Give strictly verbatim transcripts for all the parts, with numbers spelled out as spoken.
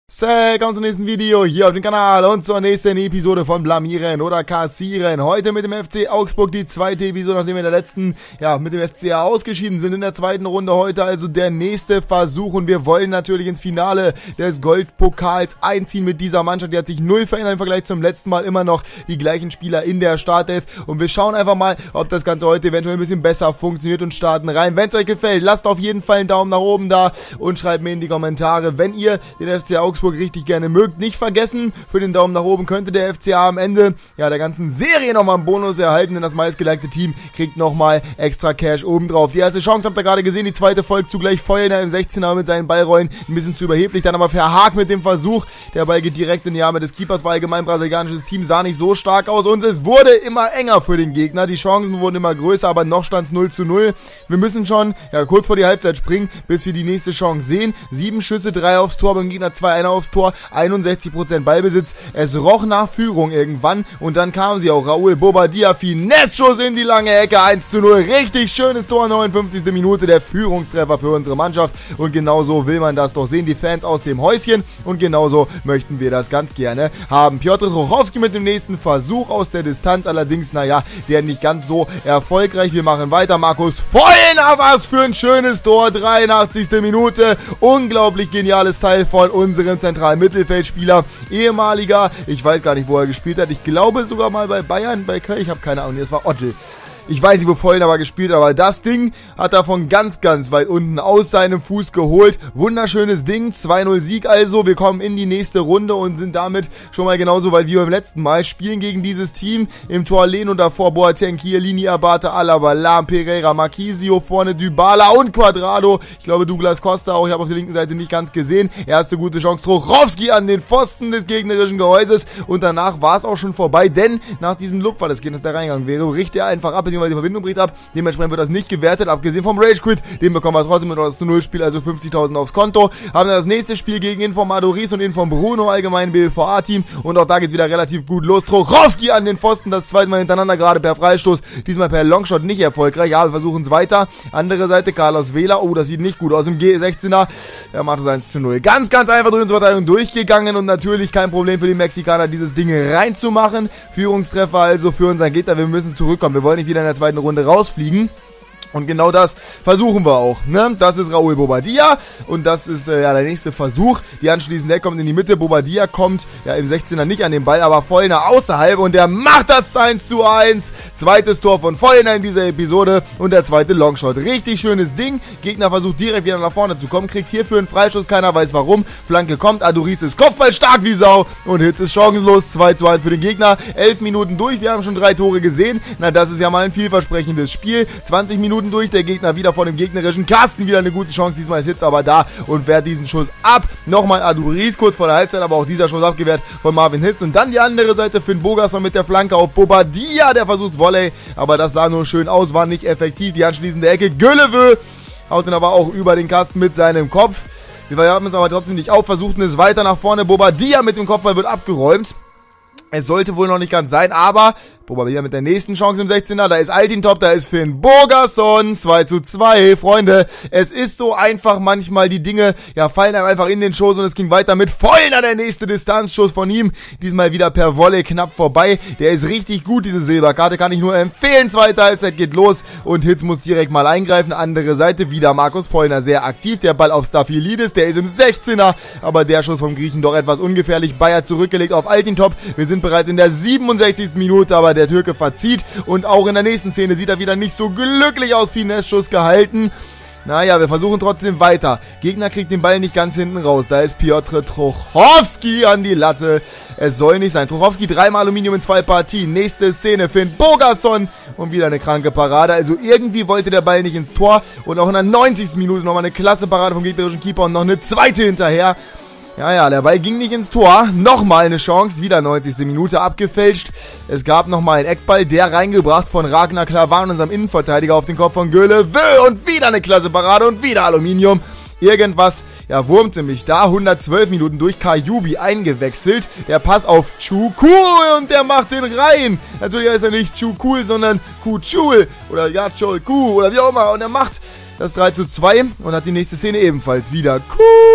Willkommen zum nächsten Video hier auf dem Kanal und zur nächsten Episode von Blamieren oder Kassieren. Heute mit dem F C Augsburg die zweite Episode, nachdem wir in der letzten, ja, mit dem F C A ausgeschieden sind in der zweiten Runde. Heute also der nächste Versuch und wir wollen natürlich ins Finale des Goldpokals einziehen mit dieser Mannschaft. Die hat sich null verändert im Vergleich zum letzten Mal, immer noch die gleichen Spieler in der Startelf und wir schauen einfach mal, ob das Ganze heute eventuell ein bisschen besser funktioniert und starten rein. Wenn es euch gefällt, lasst auf jeden Fall einen Daumen nach oben da und schreibt mir in die Kommentare, wenn ihr den F C Augsburg richtig gerne mögt. Nicht vergessen, für den Daumen nach oben könnte der F C A am Ende ja der ganzen Serie nochmal einen Bonus erhalten, denn das meistgelikte Team kriegt nochmal extra Cash obendrauf. Die erste Chance habt ihr gerade gesehen, die zweite folgt zugleich Feuerner im sechzehner mit seinen Ballrollen, ein bisschen zu überheblich, dann aber verhakt mit dem Versuch. Der Ball geht direkt in die Arme des Keepers, war allgemein brasilianisches Team, sah nicht so stark aus und es wurde immer enger für den Gegner. Die Chancen wurden immer größer, aber noch stand es null zu null. Wir müssen schon ja kurz vor die Halbzeit springen, bis wir die nächste Chance sehen. Sieben Schüsse, drei aufs Tor, beim Gegner zwei, einer aufs Tor, einundsechzig Prozent Ballbesitz. Es roch nach Führung irgendwann und dann kam sie auch. Raúl Bobadilla, Finesse-Schuss in die lange Ecke, eins zu null. Richtig schönes Tor, neunundfünfzigste Minute, der Führungstreffer für unsere Mannschaft und genauso will man das doch sehen, die Fans aus dem Häuschen und genauso möchten wir das ganz gerne haben. Piotr Trochowski mit dem nächsten Versuch aus der Distanz, allerdings, naja, der nicht ganz so erfolgreich. Wir machen weiter. Markus Feuerner, was für ein schönes Tor, dreiundachtzigste Minute. Unglaublich geniales Teil von unserem zentralen Mittelfeldspieler, ehemaliger, ich weiß gar nicht, wo er gespielt hat, ich glaube sogar mal bei Bayern, bei Köln, ich habe keine Ahnung, das war Ottel. Ich weiß nicht, wo Feuerner aber gespielt hat, aber das Ding hat er von ganz, ganz weit unten aus seinem Fuß geholt. Wunderschönes Ding, zwei null Sieg also. Wir kommen in die nächste Runde und sind damit schon mal genauso weit wie beim letzten Mal. Spielen gegen dieses Team im Tor Lehn und davor Boateng, Chiellini, Abate, Alaba, Lahm, Pereira, Marquisio, vorne Dybala und Quadrado. Ich glaube Douglas Costa auch, ich habe auf der linken Seite nicht ganz gesehen. Erste gute Chance, Trochowski an den Pfosten des gegnerischen Gehäuses und danach war es auch schon vorbei, denn nach diesem Lupfer des Gegners, der reingegangen wäre, bricht er einfach ab, weil die Verbindung bricht ab, dementsprechend wird das nicht gewertet, abgesehen vom Rage Quit, den bekommen wir trotzdem mit das zu null Spiel, also fünfzigtausend aufs Konto, haben wir das nächste Spiel gegen Inform Adoris und Inform Bruno, allgemein B L V A-Team und auch da geht es wieder relativ gut los, Trochowski an den Pfosten, das zweite Mal hintereinander, gerade per Freistoß, diesmal per Longshot nicht erfolgreich, ja, wir versuchen es weiter, andere Seite, Carlos Vela, oh, das sieht nicht gut aus, im G sechzehner, er macht es eins zu null, ganz, ganz einfach durch unsere Verteidigung durchgegangen und natürlich kein Problem für die Mexikaner, dieses Ding reinzumachen, Führungstreffer also für unseren Gegner, wir müssen zurückkommen, wir wollen nicht wieder in der zweiten Runde Runde rausfliegen. Und genau das versuchen wir auch, ne? Das ist Raúl Bobadilla und das ist äh, ja der nächste Versuch. Die anschließend, der kommt in die Mitte, Bobadilla kommt ja im sechzehner nicht an den Ball, aber Feuerner außerhalb und der macht das eins zu eins. Zweites Tor von Feuerner in dieser Episode und der zweite Longshot. Richtig schönes Ding. Gegner versucht direkt wieder nach vorne zu kommen, kriegt hierfür einen Freischuss, keiner weiß warum. Flanke kommt, Adoris ist Kopfball stark wie Sau und Hitz ist chancenlos. zwei zu eins für den Gegner. elf Minuten durch, wir haben schon drei Tore gesehen. Na, das ist ja mal ein vielversprechendes Spiel. zwanzig Minuten durch, der Gegner wieder vor dem gegnerischen Kasten, wieder eine gute Chance, diesmal ist Hitz aber da und wehrt diesen Schuss ab. Nochmal Adoris kurz vor der Halbzeit, aber auch dieser Schuss abgewehrt von Marvin Hitz und dann die andere Seite, Finn Bogason mit der Flanke auf Bobadilla, der versucht Volley, aber das sah nur schön aus, war nicht effektiv, die anschließende Ecke, Güllevö haut ihn aber auch über den Kasten mit seinem Kopf. Wir haben es aber trotzdem nicht auf, versuchten es weiter nach vorne, Bobadilla mit dem Kopfball wird abgeräumt. Es sollte wohl noch nicht ganz sein, aber Bobadilla mit der nächsten Chance im sechzehner, da ist Altintop, da ist Finn Bogason, zwei zu zwei, Freunde, es ist so einfach manchmal, die Dinge, ja, fallen einem einfach in den Schoß und es ging weiter mit Feuerner, der nächste Distanzschuss von ihm, diesmal wieder per Volley knapp vorbei, der ist richtig gut, diese Silberkarte, kann ich nur empfehlen, zweite Halbzeit geht los und Hitz muss direkt mal eingreifen, andere Seite, wieder Markus Feuerner sehr aktiv, der Ball auf Stafylidis, der ist im sechzehner, aber der Schuss vom Griechen doch etwas ungefährlich, Bayer zurückgelegt auf Altintop, wir sind bereits in der siebenundsechzigsten Minute, aber der Türke verzieht und auch in der nächsten Szene sieht er wieder nicht so glücklich aus, Finesse-Schuss gehalten. Naja, wir versuchen trotzdem weiter. Gegner kriegt den Ball nicht ganz hinten raus. Da ist Piotr Trochowski an die Latte. Es soll nicht sein. Trochowski dreimal Aluminium in zwei Partien. Nächste Szene, Finn Bogason und wieder eine kranke Parade. Also irgendwie wollte der Ball nicht ins Tor und auch in der neunzigsten Minute nochmal eine klasse Parade vom gegnerischen Keeper und noch eine zweite hinterher. Ja, ja, der Ball ging nicht ins Tor. Nochmal eine Chance, wieder neunzigste Minute abgefälscht. Es gab nochmal einen Eckball, der reingebracht von Ragnar Klavan, unserem Innenverteidiger, auf den Kopf von Güllevö. Und wieder eine klasse Parade und wieder Aluminium. Irgendwas, ja, wurmte mich da. hundertzwölf Minuten durch, Kajubi eingewechselt. Der Pass auf Chukul und der macht den rein. Natürlich heißt er nicht Chukul, sondern Kuchul oder Yachol-Ku oder wie auch immer. Und er macht das drei zu zwei und hat die nächste Szene ebenfalls wieder. Cool!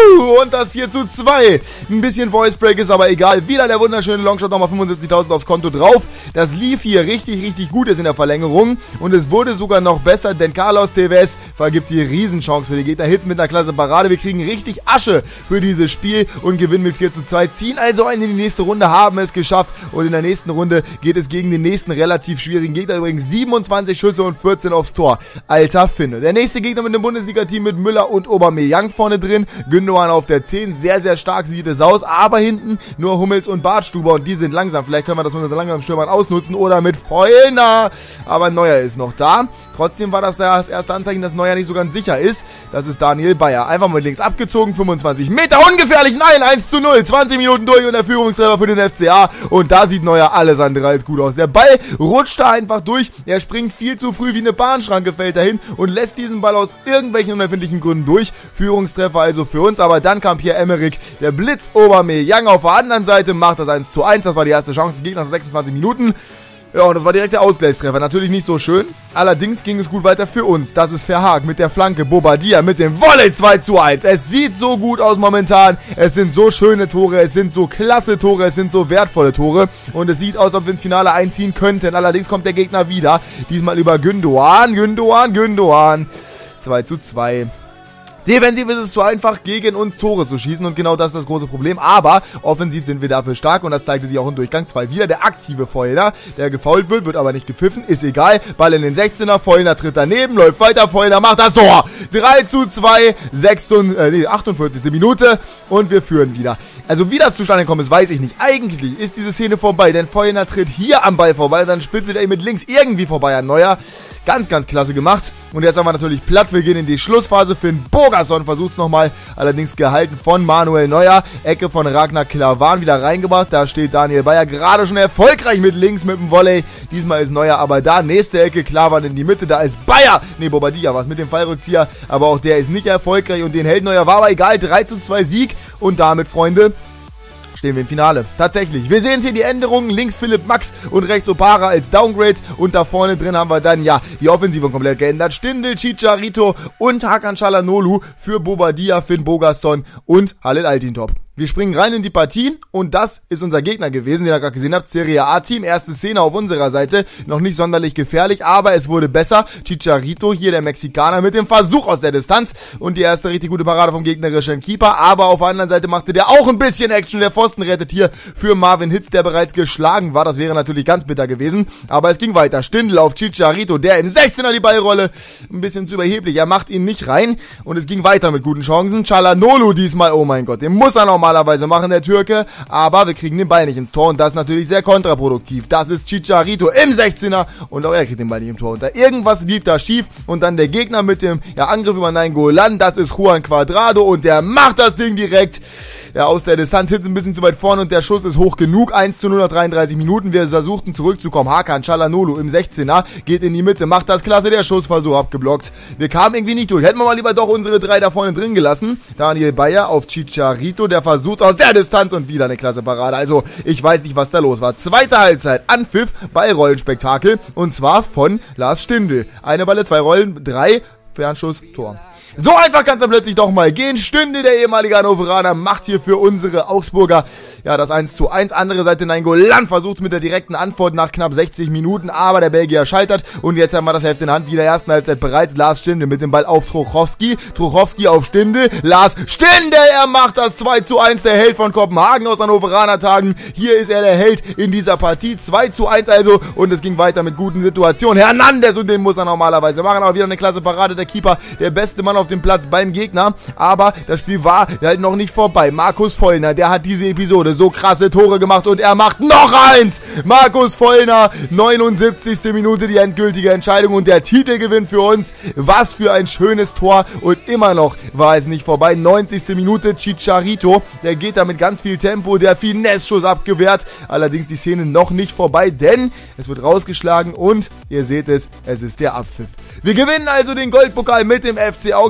Wuhu! Und das vier zu zwei. Ein bisschen Voice Break ist aber egal. Wieder der wunderschöne Longshot, nochmal fünfundsiebzigtausend aufs Konto drauf. Das lief hier richtig, richtig gut jetzt in der Verlängerung. Und es wurde sogar noch besser, denn Carlos Tevez vergibt die Riesenchance für die Gegner. Hits mit einer klasse Parade. Wir kriegen richtig Asche für dieses Spiel und gewinnen mit vier zu zwei. Ziehen also ein in die nächste Runde, haben es geschafft. Und in der nächsten Runde geht es gegen den nächsten relativ schwierigen Gegner. Übrigens siebenundzwanzig Schüsse und vierzehn aufs Tor. Alter Finne. Der nächste Gegner mit dem Bundesliga-Team mit Müller und Aubameyang vorne drin. Gündogan auf der zehn. Sehr, sehr stark sieht es aus. Aber hinten nur Hummels und Bartstuber. Und die sind langsam. Vielleicht können wir das mit unseren langsamen Stürmern ausnutzen. Oder mit Feulner. Aber Neuer ist noch da. Trotzdem war das das erste Anzeichen, dass Neuer nicht so ganz sicher ist. Das ist Daniel Bayer. Einfach mal links abgezogen. fünfundzwanzig Meter. Ungefährlich. Nein, eins zu null. zwanzig Minuten durch und der Führungstreffer für den F C A. Und da sieht Neuer alles andere als gut aus. Der Ball rutscht da einfach durch. Er springt viel zu früh wie eine Bahnschranke, fällt dahin und lässt diesen Ball aus irgendwelchen unerfindlichen Gründen durch. Führungstreffer also für uns. Aber dann kam Pierre-Emerick, der Blitz Aubameyang auf der anderen Seite, macht das eins zu eins. Das war die erste Chance des Gegners nach sechsundzwanzig Minuten. Ja, und das war direkt der Ausgleichstreffer. Natürlich nicht so schön. Allerdings ging es gut weiter für uns. Das ist Verhaag mit der Flanke. Bobadilla mit dem Volley zwei zu eins. Es sieht so gut aus momentan. Es sind so schöne Tore. Es sind so klasse Tore. Es sind so wertvolle Tore. Und es sieht aus, als ob wir ins Finale einziehen könnten. Allerdings kommt der Gegner wieder. Diesmal über Gündogan. Gündogan, Gündogan. zwei zu zwei. Defensiv ist es zu einfach, gegen uns Tore zu schießen und genau das ist das große Problem. Aber offensiv sind wir dafür stark und das zeigte sich auch im Durchgang zwei wieder. Der aktive Feulner, der gefoult wird, wird aber nicht gepfiffen, ist egal. Ball in den sechzehner, Feulner tritt daneben, läuft weiter, Feulner macht das Tor. drei zu zwei, achtundvierzigste Minute und wir führen wieder. Also wie das zustande kommt, weiß ich nicht. Eigentlich ist diese Szene vorbei, denn Feulner tritt hier am Ball vorbei, dann spitzelt er ihn mit links irgendwie vorbei an Neuer. Ganz, ganz klasse gemacht. Und jetzt haben wir natürlich Platz. Wir gehen in die Schlussphase. Finn Bogason versucht es nochmal. Allerdings gehalten von Manuel Neuer. Ecke von Ragnar Klavan wieder reingebracht. Da steht Daniel Bayer gerade schon erfolgreich mit links mit dem Volley. Diesmal ist Neuer aber da. Nächste Ecke. Klavan in die Mitte. Da ist Bayer. Ne, Bobadilla war es mit dem Fallrückzieher. Aber auch der ist nicht erfolgreich. Und den hält Neuer. War aber egal. drei zu zwei Sieg. Und damit, Freunde, stehen wir im Finale. Tatsächlich. Wir sehen hier die Änderungen. Links Philipp Max und rechts Opara als Downgrade. Und da vorne drin haben wir dann, ja, die Offensive komplett geändert. Stindl, Chicharito und Hakan Çalhanoğlu für Bobadilla, Finn Bogason und Halil Altintop. Wir springen rein in die Partie und das ist unser Gegner gewesen, den ihr gerade gesehen habt. Serie A-Team, erste Szene auf unserer Seite. Noch nicht sonderlich gefährlich, aber es wurde besser. Chicharito, hier der Mexikaner mit dem Versuch aus der Distanz und die erste richtig gute Parade vom gegnerischen Keeper. Aber auf der anderen Seite machte der auch ein bisschen Action. Der Pfosten rettet hier für Marvin Hitz, der bereits geschlagen war. Das wäre natürlich ganz bitter gewesen, aber es ging weiter. Stindl auf Chicharito, der im sechzehner die Ballrolle. Ein bisschen zu überheblich, er macht ihn nicht rein und es ging weiter mit guten Chancen. Çalhanoğlu diesmal, oh mein Gott, den muss er noch normalerweise machen, der Türke, aber wir kriegen den Ball nicht ins Tor und das ist natürlich sehr kontraproduktiv. Das ist Chicharito im sechzehner und auch er kriegt den Ball nicht im Tor. Und da irgendwas lief da schief und dann der Gegner mit dem ja, Angriff über Nainggolan, das ist Juan Cuadrado und der macht das Ding direkt. Ja, aus der Distanz Hitz ein bisschen zu weit vorne und der Schuss ist hoch genug. eins zu null nach dreiunddreißig Minuten. Wir versuchten zurückzukommen. Hakan Çalhanoğlu im sechzehner geht in die Mitte, macht das klasse, der Schussversuch abgeblockt. Wir kamen irgendwie nicht durch. Hätten wir mal lieber doch unsere drei da vorne drin gelassen. Daniel Bayer auf Chicharito, der versucht aus der Distanz und wieder eine klasse Parade. Also, ich weiß nicht, was da los war. Zweite Halbzeit, Anpfiff, Ballrollenspektakel und zwar von Lars Stindl. Eine Balle, zwei Rollen, drei, Fernschuss, Tor. So einfach kann es dann plötzlich doch mal gehen. Stünde, der ehemalige Hannoveraner, macht hier für unsere Augsburger ja das eins zu eins. Andere Seite Nainggolan versucht mit der direkten Antwort nach knapp sechzig Minuten, aber der Belgier scheitert und jetzt haben wir das Heft in der Hand. Wie in der ersten Halbzeit bereits. Lars Stindl mit dem Ball auf Trochowski. Trochowski auf Stindl. Lars Stindl, er macht das zwei zu eins. Der Held von Kopenhagen aus Hannoveraner Tagen. Hier ist er der Held in dieser Partie. zwei zu eins also und es ging weiter mit guten Situationen. Hernandez und den muss er normalerweise machen, aber wieder eine klasse Parade. Der Keeper, der beste Mann auf dem Platz beim Gegner, aber das Spiel war halt noch nicht vorbei. Markus Feulner, der hat diese Episode so krasse Tore gemacht und er macht noch eins! Markus Feulner, neunundsiebzigste Minute die endgültige Entscheidung und der Titelgewinn für uns. Was für ein schönes Tor und immer noch war es nicht vorbei. neunzigste Minute Chicharito, der geht da mit ganz viel Tempo, der Finesse-Schuss abgewehrt. Allerdings die Szene noch nicht vorbei, denn es wird rausgeschlagen und ihr seht es, es ist der Abpfiff. Wir gewinnen also den Goldpokal mit dem F C Augsburg.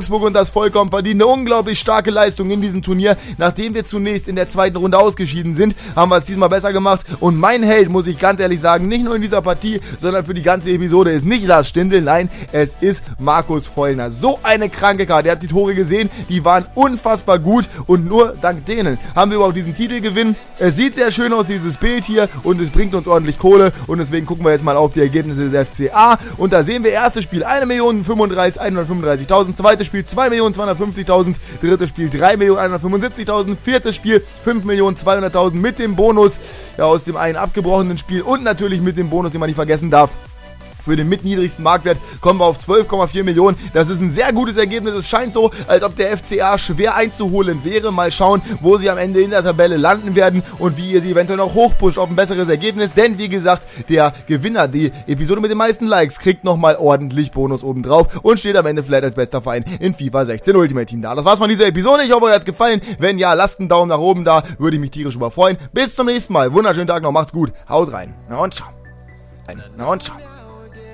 Augsburg und das vollkommen verdient. Eine unglaublich starke Leistung in diesem Turnier. Nachdem wir zunächst in der zweiten Runde ausgeschieden sind, haben wir es diesmal besser gemacht. Und mein Held, muss ich ganz ehrlich sagen, nicht nur in dieser Partie, sondern für die ganze Episode ist nicht Lars Stindl, nein, es ist Markus Feulner. So eine kranke Karte. Ihr habt die Tore gesehen, die waren unfassbar gut und nur dank denen haben wir überhaupt diesen Titel gewinnen. Es sieht sehr schön aus, dieses Bild hier, und es bringt uns ordentlich Kohle und deswegen gucken wir jetzt mal auf die Ergebnisse des F C A und da sehen wir erstes Spiel eine Million hundertfünfunddreißigtausend, zweites Spiel zwei Millionen zweihundertfünfzigtausend, drittes Spiel drei Millionen hundertfünfundsiebzigtausend, viertes Spiel fünf Millionen zweihunderttausend mit dem Bonus ja, aus dem einen abgebrochenen Spiel und natürlich mit dem Bonus, den man nicht vergessen darf. Für den mitniedrigsten Marktwert kommen wir auf zwölf Komma vier Millionen. Das ist ein sehr gutes Ergebnis. Es scheint so, als ob der F C A schwer einzuholen wäre. Mal schauen, wo sie am Ende in der Tabelle landen werden und wie ihr sie eventuell noch hochpusht auf ein besseres Ergebnis. Denn wie gesagt, der Gewinner, die Episode mit den meisten Likes, kriegt nochmal ordentlich Bonus obendrauf und steht am Ende vielleicht als bester Verein in FIFA sechzehn Ultimate Team da. Das war's von dieser Episode. Ich hoffe, euch hat's gefallen. Wenn ja, lasst einen Daumen nach oben da. Würde ich mich tierisch über freuen. Bis zum nächsten Mal. Wunderschönen Tag noch. Macht's gut. Haut rein. Na und ciao. Na und ciao.